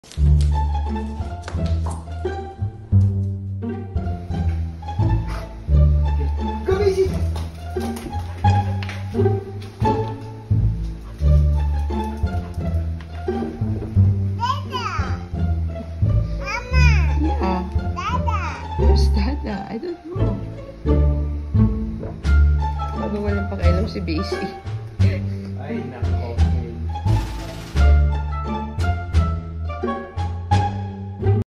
I don't know. Bago walang pakialam si Basie. Ay, naku.